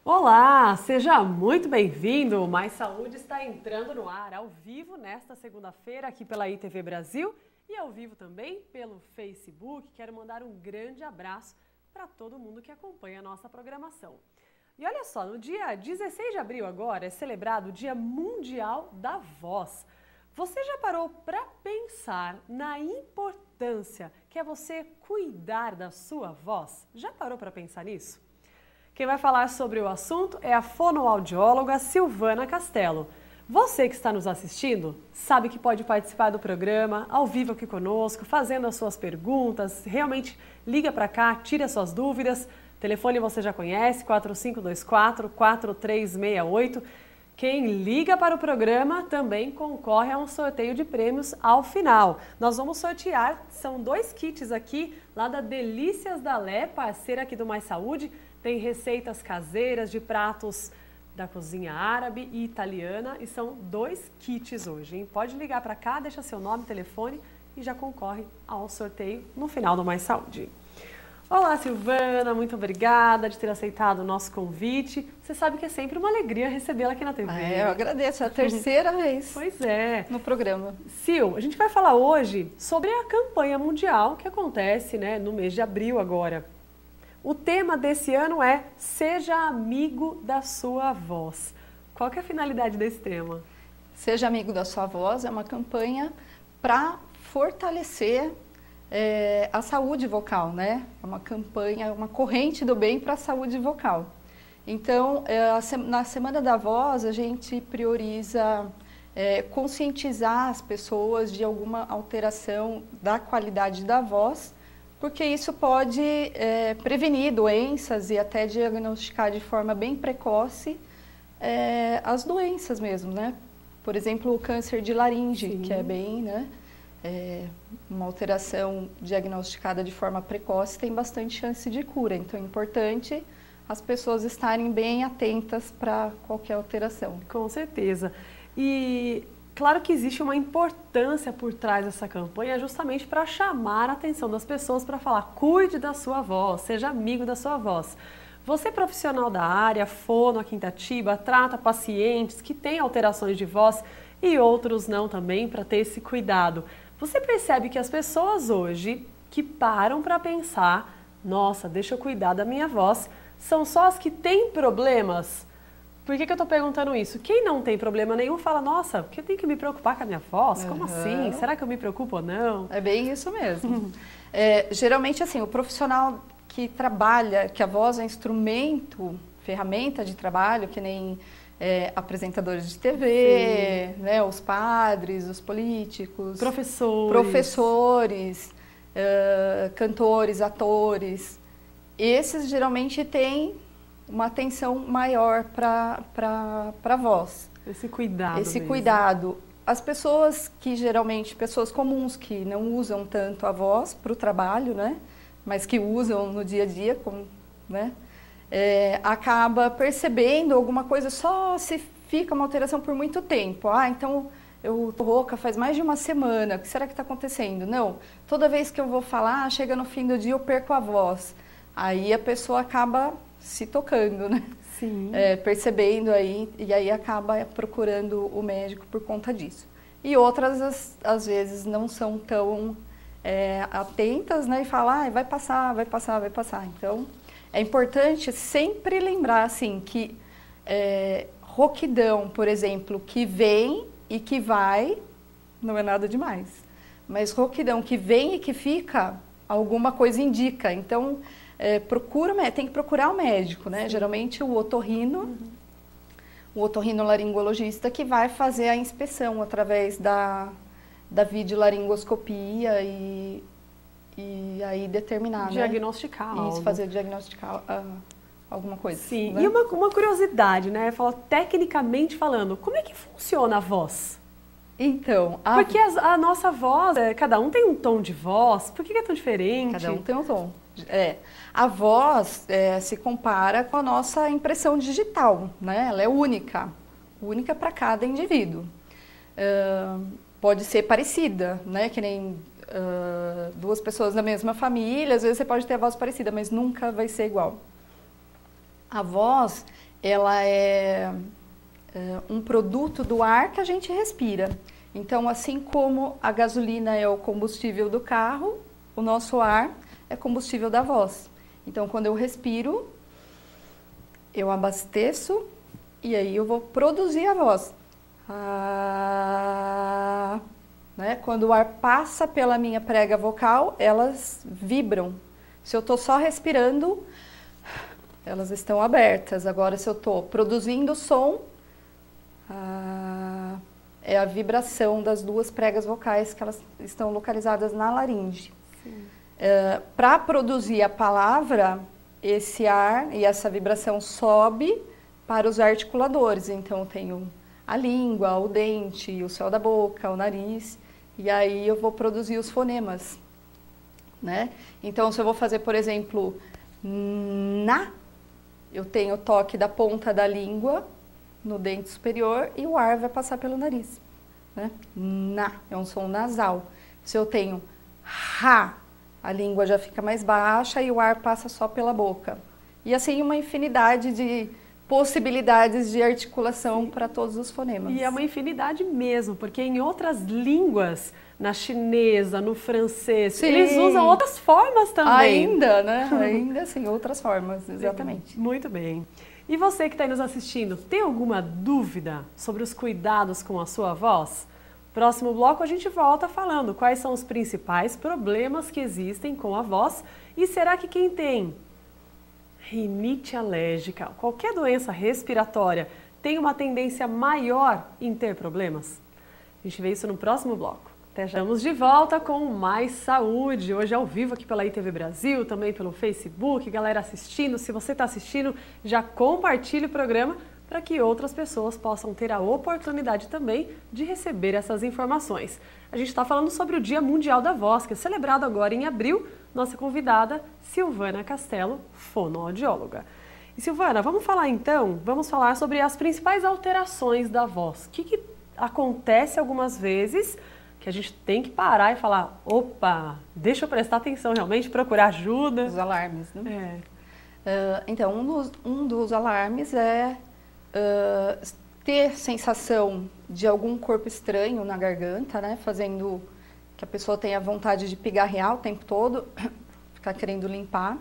Olá, seja muito bem-vindo. Mais Saúde está entrando no ar ao vivo nesta segunda-feira aqui pela ITV Brasil e ao vivo também pelo Facebook. Quero mandar um grande abraço para todo mundo que acompanha a nossa programação. E olha só, no dia 16 de abril agora é celebrado o Dia Mundial da Voz. Você já parou para pensar na importância que é você cuidar da sua voz? Já parou para pensar nisso? Quem vai falar sobre o assunto é a fonoaudióloga Silvana Castelo. Você que está nos assistindo sabe que pode participar do programa ao vivo aqui conosco, fazendo as suas perguntas. Realmente liga para cá, tira as suas dúvidas. O telefone você já conhece, 4524-4368. Quem liga para o programa também concorre a um sorteio de prêmios ao final. Nós vamos sortear, são 2 kits aqui, lá da Delícias da Lé, parceira aqui do Mais Saúde. Tem receitas caseiras de pratos da cozinha árabe e italiana e são 2 kits hoje, hein? Pode ligar para cá, deixa seu nome, telefone e já concorre ao sorteio no final do Mais Saúde. Olá, Silvana, muito obrigada de ter aceitado o nosso convite. Você sabe que é sempre uma alegria recebê-la aqui na TV. Eu agradeço, é a terceira vez Pois é. no programa. Sil, a gente vai falar hoje sobre a campanha mundial que acontece, né, no mês de abril agora. O tema desse ano é Seja Amigo da Sua Voz. Qual que é a finalidade desse tema? Seja Amigo da Sua Voz é uma campanha para fortalecer a saúde vocal, né? É uma campanha, uma corrente do bem para a saúde vocal. Então, na Semana da Voz, a gente prioriza conscientizar as pessoas de alguma alteração da qualidade da voz, porque isso pode prevenir doenças e até diagnosticar de forma bem precoce as doenças mesmo, né? Por exemplo, o câncer de laringe, Sim. que é bem, né? Uma alteração diagnosticada de forma precoce tem bastante chance de cura. Então é importante as pessoas estarem bem atentas para qualquer alteração. Com certeza. E claro que existe uma importância por trás dessa campanha justamente para chamar a atenção das pessoas para falar, cuide da sua voz, seja amigo da sua voz. Você profissional da área, fono aqui em Itatiba, trata pacientes que têm alterações de voz e outros não também, para ter esse cuidado. Você percebe que as pessoas hoje que param para pensar, nossa, deixa eu cuidar da minha voz, são só as que têm problemas? Por que eu estou perguntando isso? Quem não tem problema nenhum fala, nossa, que eu tenho que me preocupar com a minha voz? Como assim? Será que eu me preocupo ou não? É bem isso mesmo. Geralmente, assim, o profissional que trabalha, que a voz é instrumento, ferramenta de trabalho, que nem apresentadores de TV, né, os padres, os políticos, professores, cantores, atores. Esses geralmente têm uma atenção maior para a voz. Esse cuidado. Esse cuidado. As pessoas que geralmente, pessoas comuns que não usam tanto a voz para o trabalho, né, mas que usam no dia a dia, como, né, acaba percebendo alguma coisa só se fica uma alteração por muito tempo. Então eu tô rouca faz mais de uma semana, o que será que está acontecendo? Não, toda vez que eu vou falar, chega no fim do dia eu perco a voz. Aí a pessoa acaba se tocando, né? Sim. Percebendo aí, e aí acaba procurando o médico por conta disso. E outras, às vezes, não são tão atentas, né? E falam, vai passar, vai passar, vai passar. Então, é importante sempre lembrar, assim, que rouquidão, por exemplo, que vem e que vai, não é nada demais. Mas rouquidão que vem e que fica, alguma coisa indica. Então, tem que procurar o médico, né? Sim. Geralmente o otorrinolaringologista que vai fazer a inspeção através da videolaringoscopia e aí determinar, diagnosticar, né? Isso, diagnosticar alguma coisa. Sim, né? E uma curiosidade, né? Tecnicamente falando, como é que funciona a voz? Então, porque a nossa voz, cada um tem um tom de voz, por que é tão diferente? Cada um tem um tom. A voz se compara com a nossa impressão digital, né? Ela é única para cada indivíduo. Pode ser parecida, né? Que nem duas pessoas da mesma família, às vezes você pode ter a voz parecida, mas nunca vai ser igual. A voz, ela é um produto do ar que a gente respira. Então, assim como a gasolina é o combustível do carro, o nosso ar é combustível da voz. Então, quando eu respiro, eu abasteço e aí eu vou produzir a voz. Né? Quando o ar passa pela minha prega vocal, elas vibram. Se eu estou só respirando, elas estão abertas. Agora, se eu estou produzindo som, é a vibração das duas pregas vocais que elas estão localizadas na laringe. Para produzir a palavra, esse ar e essa vibração sobe para os articuladores. Então, eu tenho a língua, o dente, o céu da boca, o nariz, e aí eu vou produzir os fonemas, né? Então, se eu vou fazer, por exemplo, na, eu tenho o toque da ponta da língua no dente superior e o ar vai passar pelo nariz, né? Na, é um som nasal. Se eu tenho ra, a língua já fica mais baixa e o ar passa só pela boca. E assim uma infinidade de possibilidades de articulação para todos os fonemas. E é uma infinidade mesmo, porque em outras línguas, na chinesa, no francês, sim, eles usam outras formas também. Ainda, né? Ainda assim, outras formas, exatamente. Muito bem. E você que está aí nos assistindo, tem alguma dúvida sobre os cuidados com a sua voz? Próximo bloco a gente volta falando quais são os principais problemas que existem com a voz e será que quem tem rinite alérgica, qualquer doença respiratória, tem uma tendência maior em ter problemas? A gente vê isso no próximo bloco. Até já. Estamos de volta com Mais Saúde, hoje ao vivo aqui pela ITV Brasil, também pelo Facebook, galera assistindo. Se você está assistindo, já compartilhe o programa para que outras pessoas possam ter a oportunidade também de receber essas informações. A gente está falando sobre o Dia Mundial da Voz, que é celebrado agora em abril. Nossa convidada, Silvana Castelo, fonoaudióloga. E Silvana, vamos falar sobre as principais alterações da voz. O que acontece algumas vezes que a gente tem que parar e falar, opa, deixa eu prestar atenção realmente, procurar ajuda. Os alarmes, né? Então, um dos alarmes é ter sensação de algum corpo estranho na garganta, né? Fazendo que a pessoa tenha vontade de pigarrear o tempo todo, ficar querendo limpar.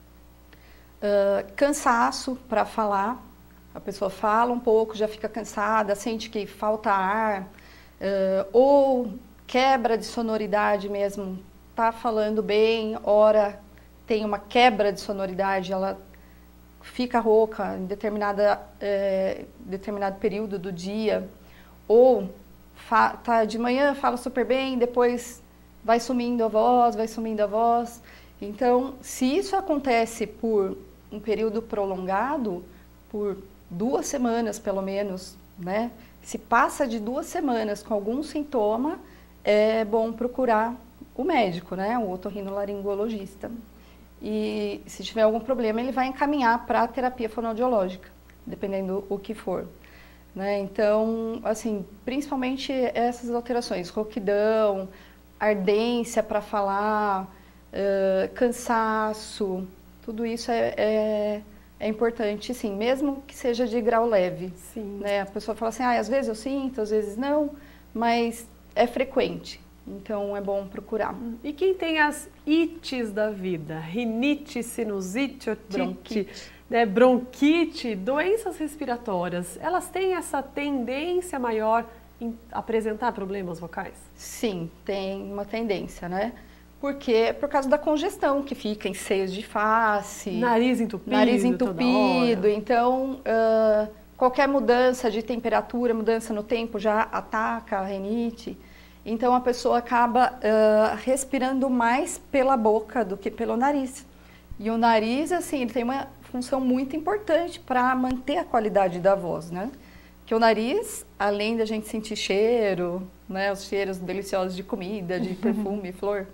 Cansaço para falar. A pessoa fala um pouco, já fica cansada, sente que falta ar. Ou quebra de sonoridade mesmo. Tá falando bem, ora tem uma quebra de sonoridade, ela fica rouca em determinado período do dia, ou tá de manhã, fala super bem, depois vai sumindo a voz. Então, se isso acontece por um período prolongado, por 2 semanas pelo menos, né? Se passa de 2 semanas com algum sintoma, é bom procurar o médico, né? O otorrinolaringologista. E se tiver algum problema, ele vai encaminhar para a terapia fonoaudiológica, dependendo o que for. Né? Então, assim, principalmente essas alterações, rouquidão, ardência para falar, cansaço, tudo isso é importante, sim, mesmo que seja de grau leve. Sim. Né? A pessoa fala assim, às vezes eu sinto, às vezes não, mas é frequente. Então, é bom procurar. E quem tem as ites da vida? Rinite, sinusite, otite, bronquite, doenças respiratórias, elas têm essa tendência maior em apresentar problemas vocais? Sim, tem uma tendência, né? Porque por causa da congestão que fica em seios de face. Nariz entupido. Então, qualquer mudança de temperatura, mudança no tempo já ataca a rinite. Então, a pessoa acaba respirando mais pela boca do que pelo nariz. E o nariz, assim, ele tem uma função muito importante para manter a qualidade da voz, né? Que o nariz, além da gente sentir cheiro, né? Os cheiros deliciosos de comida, de perfume, flor,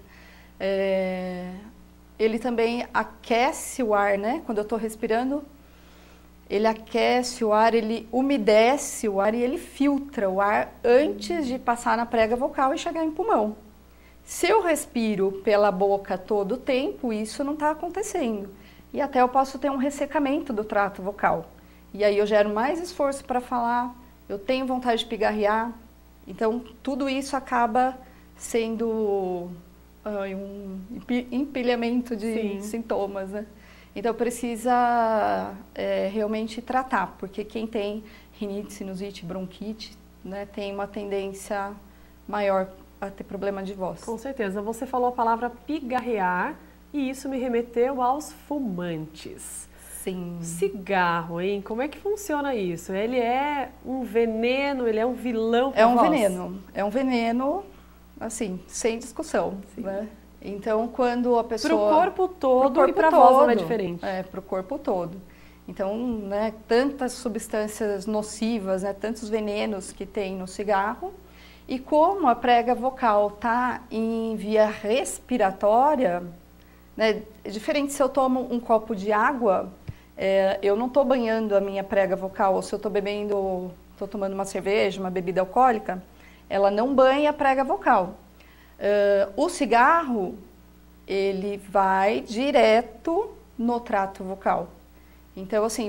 ele também aquece o ar, né? Quando eu estou respirando, ele aquece o ar, ele umedece o ar e ele filtra o ar antes de passar na prega vocal e chegar em pulmão. Se eu respiro pela boca todo o tempo, isso não está acontecendo. E até eu posso ter um ressecamento do trato vocal. e aí eu gero mais esforço para falar, eu tenho vontade de pigarrear, então tudo isso acaba sendo um empilhamento de sintomas, né? Então precisa realmente tratar, porque quem tem rinite, sinusite, bronquite, né, tem uma tendência maior a ter problema de voz. Com certeza. Você falou a palavra pigarrear e isso me remeteu aos fumantes. Sim. Cigarro, hein? Como é que funciona isso? Ele é um veneno, ele é um vilão para a voz? É um veneno, assim, sem discussão, né? Então, quando a pessoa... Para o corpo todo e para a voz não é diferente. Para o corpo todo. Então, né, tantas substâncias nocivas, né, tantos venenos que tem no cigarro, e como a prega vocal está em via respiratória, né, é diferente se eu tomo um copo de água, eu não estou banhando a minha prega vocal, ou se eu estou tomando uma cerveja, uma bebida alcoólica, ela não banha a prega vocal. O cigarro, ele vai direto no trato vocal. Então, assim,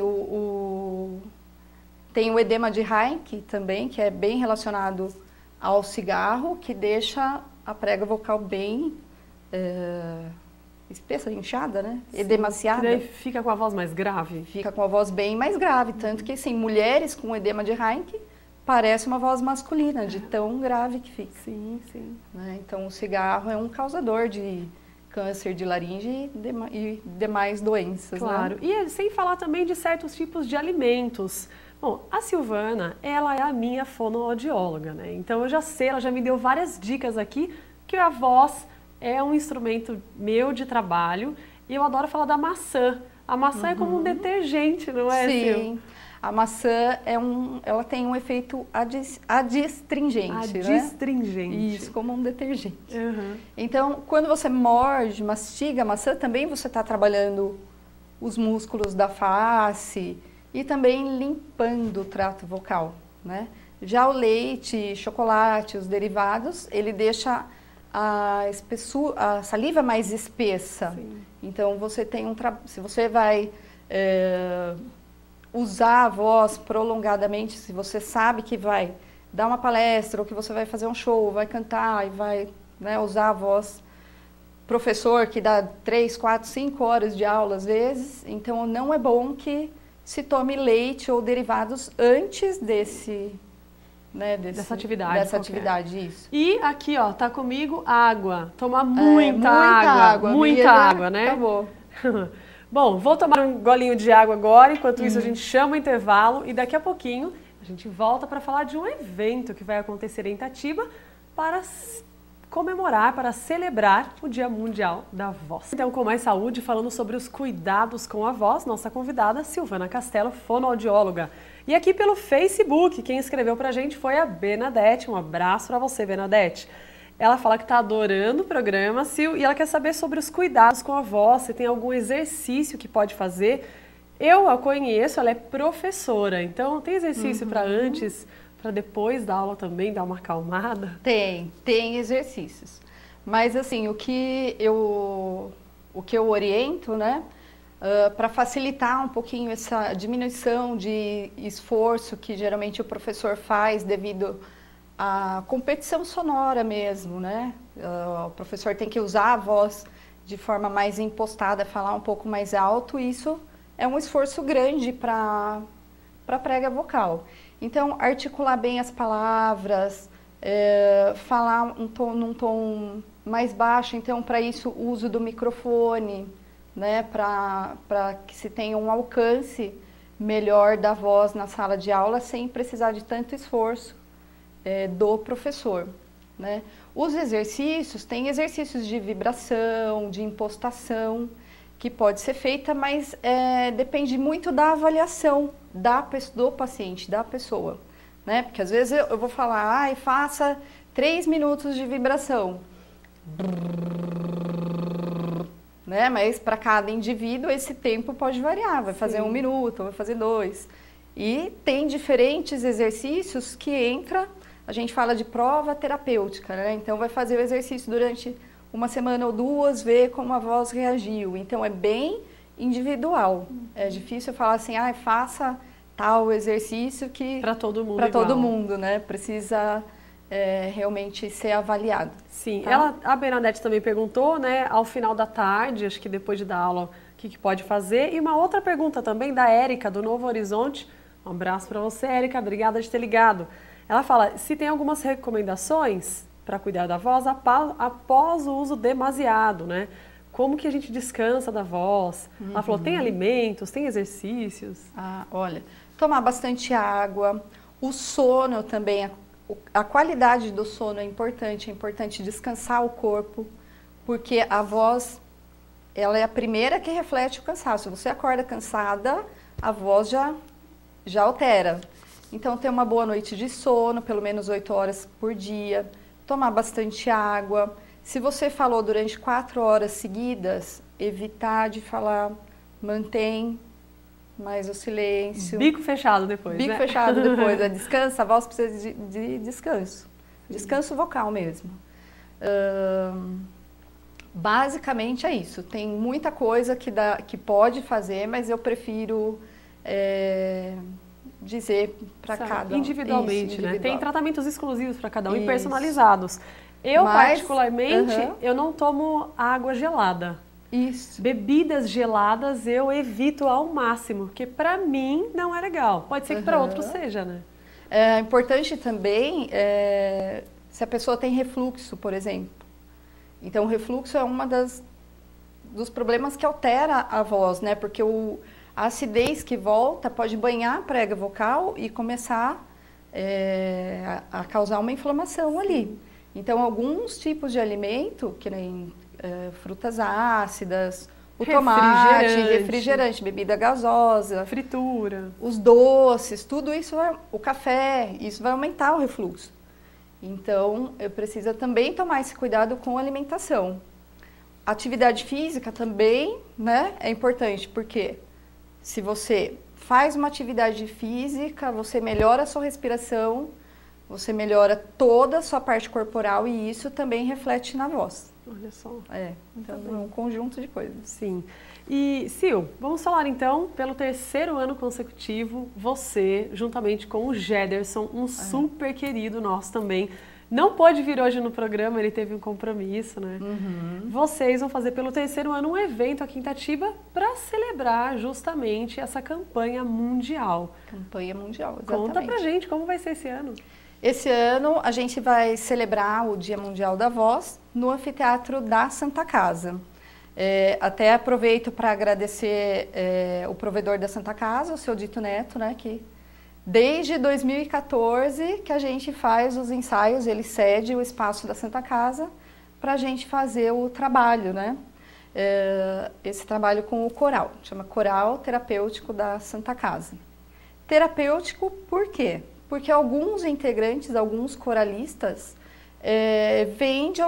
tem o edema de Heinck também, que é bem relacionado ao cigarro, que deixa a prega vocal bem espessa, inchada, né? Sim, edemaciada. Que daí fica com a voz mais grave? Fica com a voz bem mais grave, tanto que, assim, mulheres com edema de Heinck parece uma voz masculina, de tão grave que fica. Sim, sim. Né? Então, o cigarro é um causador de câncer de laringe e demais doenças. Claro. Né? E sem falar também de certos tipos de alimentos. Bom, a Silvana, ela é a minha fonoaudióloga, né? Então eu já sei, ela já me deu várias dicas aqui, que a voz é um instrumento meu de trabalho e eu adoro falar da maçã. A maçã é como um detergente, não é, Sil? Sim. A maçã ela tem um efeito adstringente. Adstringente. Né? Isso, como um detergente. Uhum. Então, quando você morde, mastiga a maçã, também você está trabalhando os músculos da face e também limpando o trato vocal, né? Já o leite, chocolate, os derivados, ele deixa a saliva mais espessa. Sim. Então, você tem se você vai usar a voz prolongadamente, se você sabe que vai dar uma palestra ou que você vai fazer um show, vai cantar e vai, né, usar a voz, professor que dá 3, 4, 5 horas de aula às vezes, então não é bom que se tome leite ou derivados antes dessa atividade, isso. E aqui, ó, tá comigo água. Tomar muita água. Muita água, né? Acabou. Bom, vou tomar um golinho de água agora, enquanto isso a gente chama o intervalo e daqui a pouquinho a gente volta para falar de um evento que vai acontecer em Itatiba para comemorar, para celebrar o Dia Mundial da Voz. Então, com Mais Saúde, falando sobre os cuidados com a voz, nossa convidada Silvana Castelo, fonoaudióloga. E aqui pelo Facebook, quem escreveu pra gente foi a Benadete. Um abraço para você, Benadete. Ela fala que está adorando o programa, Sil, e ela quer saber sobre os cuidados com a voz, se tem algum exercício que pode fazer. Eu a conheço, ela é professora, então tem exercício para antes, para depois da aula também, dar uma acalmada? Tem exercícios. Mas assim, o que eu oriento, né, para facilitar um pouquinho essa diminuição de esforço que geralmente o professor faz devido a competição sonora mesmo, né? O professor tem que usar a voz de forma mais impostada, falar um pouco mais alto, e isso é um esforço grande para a prega vocal. Então, articular bem as palavras, falar num tom mais baixo, então, para isso, o uso do microfone, né? Para que se tenha um alcance melhor da voz na sala de aula, sem precisar de tanto esforço do professor, né? Os exercícios, tem exercícios de vibração, de impostação, que pode ser feita, mas depende muito da avaliação do paciente, da pessoa, né? Porque às vezes eu vou falar, faça 3 minutos de vibração, né? Mas para cada indivíduo esse tempo pode variar, vai fazer 1 minuto, vai fazer 2. E tem diferentes exercícios que a gente fala de prova terapêutica, né? Então vai fazer o exercício durante 1 semana ou 2, ver como a voz reagiu. Então é bem individual. É difícil falar assim, faça tal exercício que... Para todo mundo Para todo igual. mundo, né? Precisa realmente ser avaliado. Sim, Tá? a Bernadette também perguntou, né, ao final da tarde, acho que depois de dar aula, o que pode fazer. E uma outra pergunta também da Érica, do Novo Horizonte. Um abraço para você, Érica, obrigada de ter ligado. Ela fala, se tem algumas recomendações para cuidar da voz após o uso demasiado, né? Como que a gente descansa da voz? Ela falou, tem alimentos, tem exercícios? Ah, olha, tomar bastante água, o sono também, a qualidade do sono é importante descansar o corpo, porque a voz, ela é a primeira que reflete o cansaço. Se você acorda cansada, a voz já altera. Então, ter uma boa noite de sono, pelo menos 8 horas por dia, tomar bastante água. Se você falou durante 4 horas seguidas, evitar de falar, mantém mais o silêncio. Bico fechado depois, Bico né? fechado depois, descansa, a voz precisa de descanso. Descanso vocal mesmo. Basicamente é isso. Tem muita coisa que pode fazer, mas eu prefiro dizer para cada um. Individualmente, Isso, né? Tem tratamentos exclusivos para cada um e personalizados. Mas, particularmente, eu não tomo água gelada. Isso. Bebidas geladas eu evito ao máximo, porque para mim não é legal. Pode ser que para outros seja, né? É importante também se a pessoa tem refluxo, por exemplo. Então, o refluxo é dos problemas que altera a voz, né? Porque a acidez que volta pode banhar a prega vocal e começar a causar uma inflamação ali. Então, alguns tipos de alimento, que nem frutas ácidas, o tomate, refrigerante, bebida gasosa, fritura, os doces, tudo isso, o café, isso vai aumentar o refluxo. Então, eu preciso também tomar esse cuidado com a alimentação. Atividade física também, né, é importante, porque se você faz uma atividade física, você melhora a sua respiração, você melhora toda a sua parte corporal e isso também reflete na voz. Olha só. Então é um conjunto de coisas. Sim. E, Sil, vamos falar então, pelo 3º ano consecutivo, você, juntamente com o Gederson, um super querido nosso também, não pôde vir hoje no programa, ele teve um compromisso, né? Vocês vão fazer pelo 3º ano um evento aqui em Itatiba para celebrar justamente essa campanha mundial. Campanha mundial, exatamente. Conta pra gente como vai ser esse ano. Esse ano a gente vai celebrar o Dia Mundial da Voz no Anfiteatro da Santa Casa. Até aproveito para agradecer o provedor da Santa Casa, o seu Dito Neto, né, que desde 2014 que a gente faz os ensaios, ele cede o espaço da Santa Casa para a gente fazer o trabalho, né? Esse trabalho com o coral, chama Coral Terapêutico da Santa Casa. Terapêutico por quê? Porque alguns integrantes, alguns coralistas, vêm de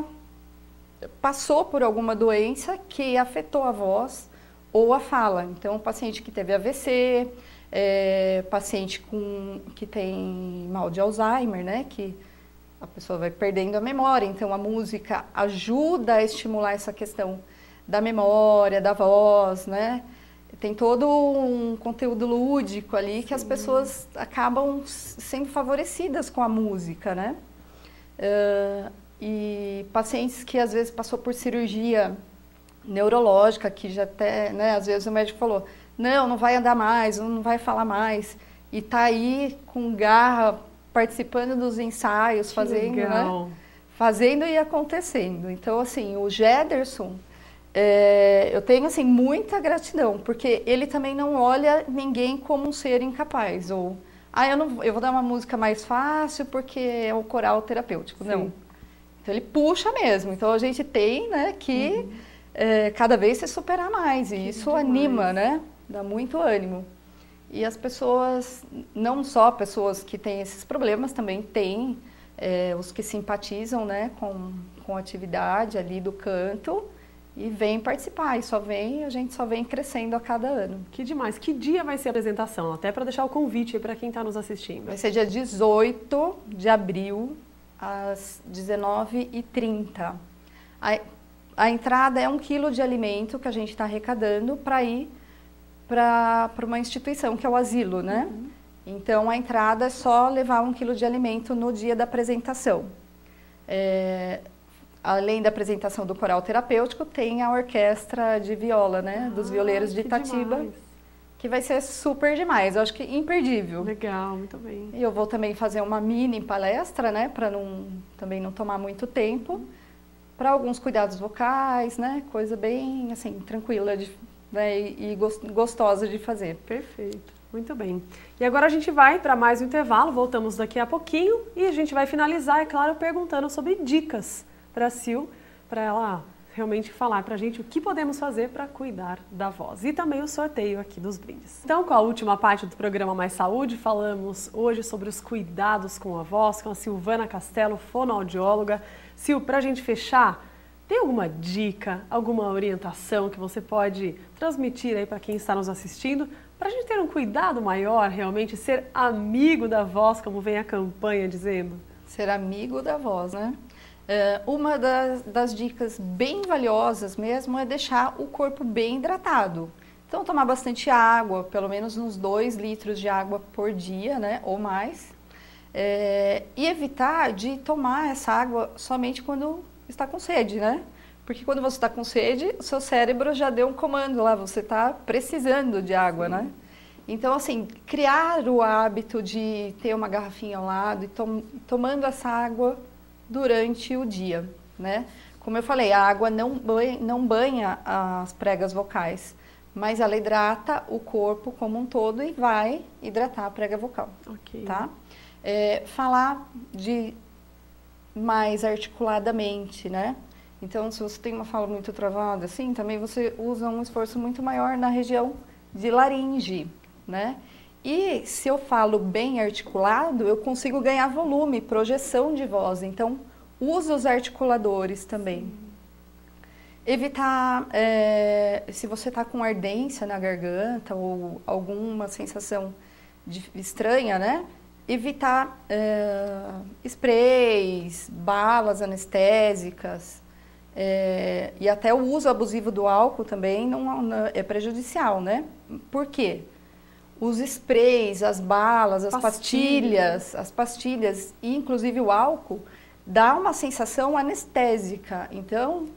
passou por alguma doença que afetou a voz ou a fala. Então, o paciente que teve AVC, paciente que tem mal de Alzheimer, né? Que a pessoa vai perdendo a memória. Então, a música ajuda a estimular essa questão da memória, da voz, né? Tem todo um conteúdo lúdico ali que as pessoas acabam sendo favorecidas com a música, né? E pacientes que às vezes passou por cirurgia neurológica, que já até, né, às vezes o médico falou, não vai andar mais, não vai falar mais, e tá aí com garra, participando dos ensaios, fazendo, né? Fazendo e acontecendo. Então, assim, o Gederson, eu tenho assim muita gratidão, porque ele também não olha ninguém como um ser incapaz, ou eu vou dar uma música mais fácil porque é o coral terapêutico. Sim. Não. Então ele puxa mesmo. Então a gente tem, né, que cada vez se superar mais, e isso anima, né? Dá muito ânimo. E as pessoas, não só pessoas que têm esses problemas, também tem os que simpatizam, né, com a atividade ali do canto e vêm participar. E a gente só vem crescendo a cada ano. Que demais. Que dia vai ser a apresentação? Até para deixar o convite para quem está nos assistindo. Vai ser dia 18 de abril, às 19h30. A entrada é 1 quilo de alimento que a gente está arrecadando para ir para uma instituição, que é o asilo, né? Então, a entrada é só levar 1 quilo de alimento no dia da apresentação. Além da apresentação do coral terapêutico, tem a orquestra de viola, né? Dos violeiros de Itatiba, que vai ser super demais. Eu acho que imperdível. Legal, muito bem. E eu vou também fazer uma mini palestra, né? Para também não tomar muito tempo. Para alguns cuidados vocais, né? Coisa bem, assim, tranquila né? E gostosa de fazer. Perfeito, muito bem. E agora a gente vai para mais um intervalo, voltamos daqui a pouquinho e a gente vai finalizar, é claro, perguntando sobre dicas para a Sil, para ela realmente falar para a gente o que podemos fazer para cuidar da voz. E também o sorteio aqui dos brindes. Então, com a última parte do programa Mais Saúde, falamos hoje sobre os cuidados com a voz, com a Silvana Castelo, fonoaudióloga. Sil, para a gente fechar, tem alguma dica, alguma orientação que você pode transmitir aí para quem está nos assistindo, para a gente ter um cuidado maior, realmente, ser amigo da voz, como vem a campanha dizendo? Ser amigo da voz, né? Uma das dicas bem valiosas mesmo é deixar o corpo bem hidratado. Então, tomar bastante água, pelo menos uns 2 litros de água por dia, né? Ou mais. E evitar de tomar essa água somente quando está com sede, né? Porque quando você está com sede, o seu cérebro já deu um comando lá, você está precisando de água, né? Então, assim, criar o hábito de ter uma garrafinha ao lado e tomando essa água durante o dia, né? Como eu falei, a água não banha as pregas vocais, mas ela hidrata o corpo como um todo e vai hidratar a prega vocal, tá? Falar mais articuladamente, né? Então, se você tem uma fala muito travada, assim, também você usa um esforço muito maior na região de laringe, né? E se eu falo bem articulado, eu consigo ganhar volume, projeção de voz. Então, usa os articuladores também. Evitar, se você está com ardência na garganta ou alguma sensação estranha, né? Evitar sprays, balas anestésicas, e até o uso abusivo do álcool também não é prejudicial, né? Por quê? Os sprays, as balas, as pastilhas e inclusive o álcool dá uma sensação anestésica. Então,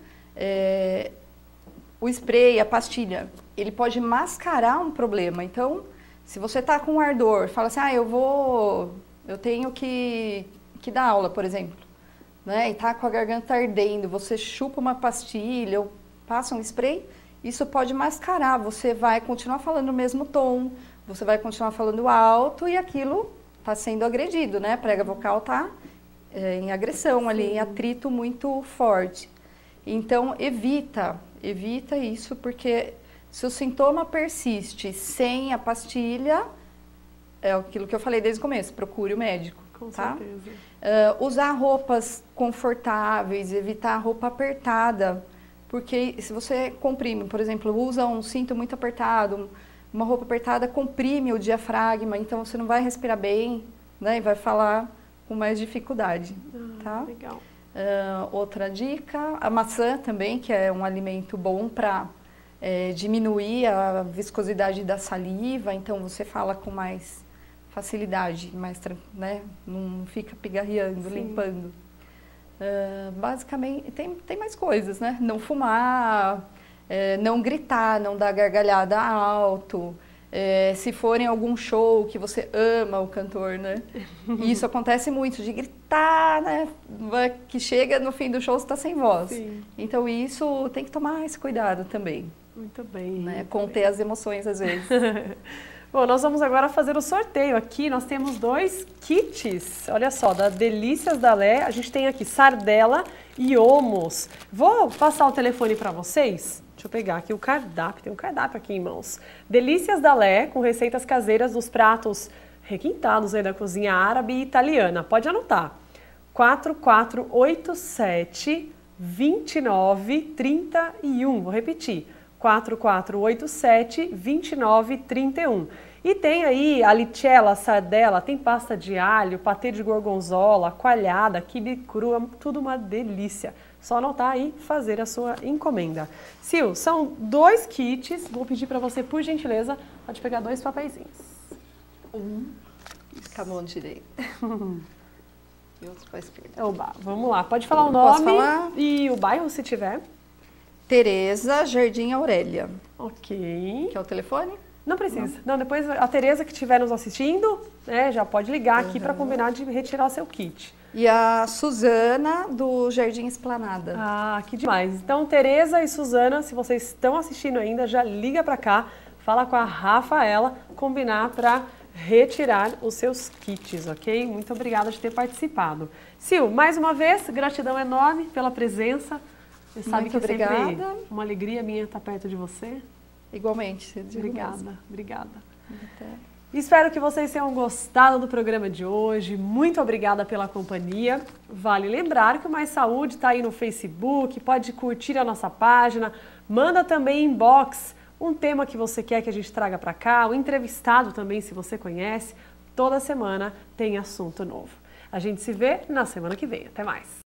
o spray, a pastilha, ele pode mascarar um problema. Então, se você está com ardor, fala assim, eu tenho que dar aula, por exemplo, né? E está com a garganta ardendo, você chupa uma pastilha ou passa um spray, isso pode mascarar. Você vai continuar falando o mesmo tom, você vai continuar falando alto e aquilo está sendo agredido, né? A prega vocal está em agressão ali, em atrito muito forte. Então, evita isso, porque se o sintoma persiste sem a pastilha, é aquilo que eu falei desde o começo, procure o médico. Com tá? certeza. Usar roupas confortáveis, evitar roupa apertada, porque se você comprime, por exemplo, usa um cinto muito apertado, uma roupa apertada comprime o diafragma, então você não vai respirar bem, né? E vai falar com mais dificuldade, tá? Legal. Outra dica, a maçã também, que é um alimento bom para diminuir a viscosidade da saliva, então você fala com mais facilidade, né? Não fica pigarreando, limpando. Basicamente, tem mais coisas, né? Não fumar, não gritar, não dar gargalhada alto. Se for em algum show que você ama o cantor, né? E isso acontece muito, de gritar, né? Que chega no fim do show, você está sem voz. Sim. Então, isso tem que tomar esse cuidado também. Muito bem. Né? Muito Conter as emoções, às vezes. Bom, nós vamos agora fazer o sorteio aqui. Nós temos 2 kits, olha só, da Delícias da Lé. A gente tem aqui sardela e omos. Vou passar o telefone para vocês. Deixa eu pegar aqui o cardápio, tem um cardápio aqui em mãos. Delícias da Lé, com receitas caseiras dos pratos requintados aí da cozinha árabe e italiana. Pode anotar. 4487 2931. Vou repetir. 4487 2931. E tem aí a lichella, a sardela, tem pasta de alho, patê de gorgonzola, coalhada, quibe crua, tudo uma delícia. Só anotar aí e fazer a sua encomenda. Sil, são 2 kits. Vou pedir para você, por gentileza, pode pegar 2 papeizinhos. Um com a mão direita e outro para a esquerda. Oba, vamos lá. Pode falar o nome e o bairro, se tiver. Tereza Jardim Aurélia. Ok. Que é o telefone? Não precisa. Não, depois a Tereza que estiver nos assistindo, né, já pode ligar aqui para combinar de retirar o seu kit. E a Suzana, do Jardim Esplanada. Ah, que demais. Então, Tereza e Suzana, se vocês estão assistindo ainda, já liga para cá, fala com a Rafaela, combinar para retirar os seus kits, ok? Muito obrigada de ter participado. Sil, mais uma vez, gratidão enorme pela presença. Você sabe Muito que obrigada. Sempre uma alegria minha estar perto de você. Igualmente. Obrigada, obrigada. Até. Espero que vocês tenham gostado do programa de hoje. Muito obrigada pela companhia. Vale lembrar que o Mais Saúde está aí no Facebook, pode curtir a nossa página, manda também inbox um tema que você quer que a gente traga para cá, o entrevistado também, se você conhece. Toda semana tem assunto novo. A gente se vê na semana que vem. Até mais.